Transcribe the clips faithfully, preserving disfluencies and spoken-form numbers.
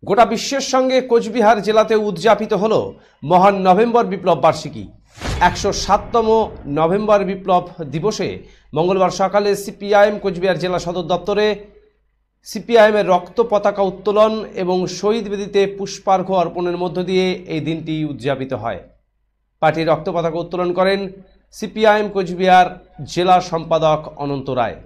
গোটা বিশ্বের সঙ্গে কোচবিহার জেলাতে উদযাপিত হলো মহান নভেম্বর বিপ্লব বার্ষিকী। একশো সাততম নভেম্বর বিপ্লব দিবসে মঙ্গলবার সকালে সিপিআইএম কোচবিহার জেলা সদর দপ্তরে সিপিআইএমের রক্ত পতাকা উত্তোলন এবং শহীদ বেদিতে পুষ্পার্ঘ্য অর্পণের মধ্য দিয়ে এই দিনটি উদযাপিত হয়। পার্টির রক্ত পতাকা উত্তোলন করেন সিপিআইএম কোচবিহার জেলা সম্পাদক অনন্ত রায়।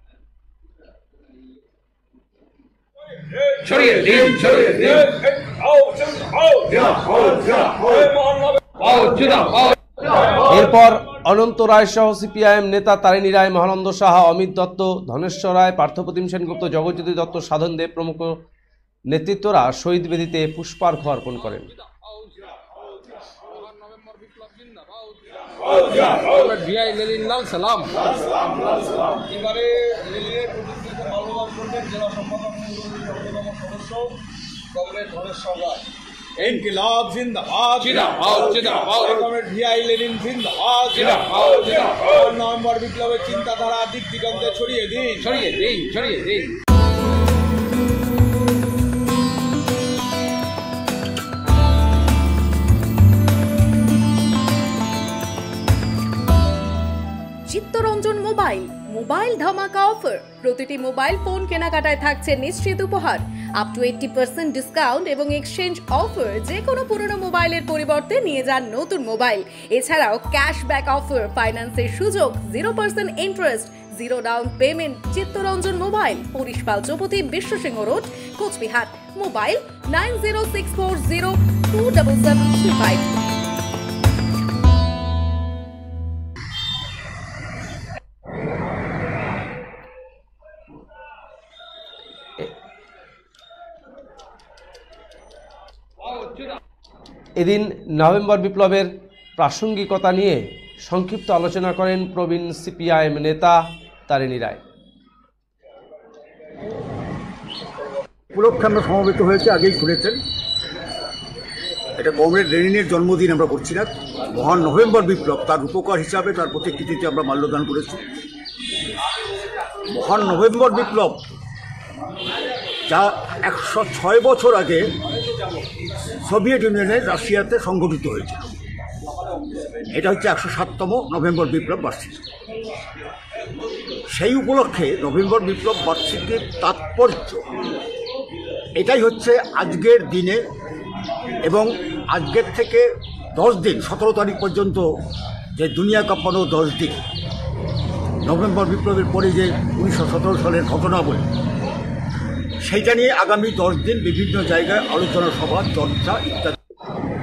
এরপর অনন্ত রায় সহ সিপিআইএম নেতা তারিণী রায়, মহানন্দ সাহা, অমিত দত্ত, ধনেশ্বর রায়, পার্থপ্রতিম সেনগুপ্ত, জগজ্যোতি দত্ত, সাধন দেব প্রমুখ নেতৃত্বরা শহীদ বেদিতে পুষ্পার্ঘ্য অর্পণ করেন। ইনকিলাব জিন্দাবাদ, জিন্দাবাদ, জিন্দাবাদ। কমরেড ভিআই লেনিন জিন্দাবাদ, জিন্দাবাদ, জিন্দাবাদ। নভেম্বর বিপ্লবের চিন্তাধারা দিক দিগন্তে ছড়িয়ে দিন, ছড়িয়ে দিন, ছড়িয়ে দিন। চিত্তরঞ্জন মোবাইল মোবাইল ধামাকা অফার। প্রতিটি মোবাইল ফোন কেনাকাটায় থাকছে নিশ্চিত উপহার, up to eighty percent discount এবং এক্সচেঞ্জ অফার। যে কোনো পুরনো মোবাইলের পরিবর্তে নিয়ে যান নতুন মোবাইল। এছাড়াও ক্যাশব্যাক অফার, ফাইন্যান্সের সুযোগ, zero percent interest, zero down payment. Chittaranjan mobile, Harishpal Choupati, Biswasingha road, Coochbehar. Mobile nine zero six four zero two double seven three five. এদিন নভেম্বর বিপ্লবের প্রাসঙ্গিকতা নিয়ে সংক্ষিপ্ত আলোচনা করেন প্রবীণ সিপিআইএম নেতা তারিণী রায়। উপলক্ষে আমরা সমবেত হয়েছে, আগেই শুনেছেন, এটা কমরেড লেনিনের জন্মদিন আমরা করছি না, মহান নভেম্বর বিপ্লব তার উপকার হিসাবে তার প্রতিকৃতিতে আমরা মাল্যদান করেছি। মহান নভেম্বর বিপ্লব যা একশো ছয় বছর আগে সোভিয়েত ইউনিয়নের রাশিয়াতে সংঘটিত হয়েছিল। এটা হচ্ছে একশো সাততম নভেম্বর বিপ্লব বার্ষিকী। সেই উপলক্ষে নভেম্বর বিপ্লব বার্ষিকীর তাৎপর্য এটাই হচ্ছে আজকের দিনে এবং আজকের থেকে দশ দিন সতেরো তারিখ পর্যন্ত যে দুনিয়া কাঁপানো দশ দিন, নভেম্বর বিপ্লবের পরে যে উনিশশো সতেরো সালের ঘটনা বলে, সেইটা নিয়ে আগামী দশ দিন বিভিন্ন জায়গায় আলোচনা সভা, চর্চা ইত্যাদি।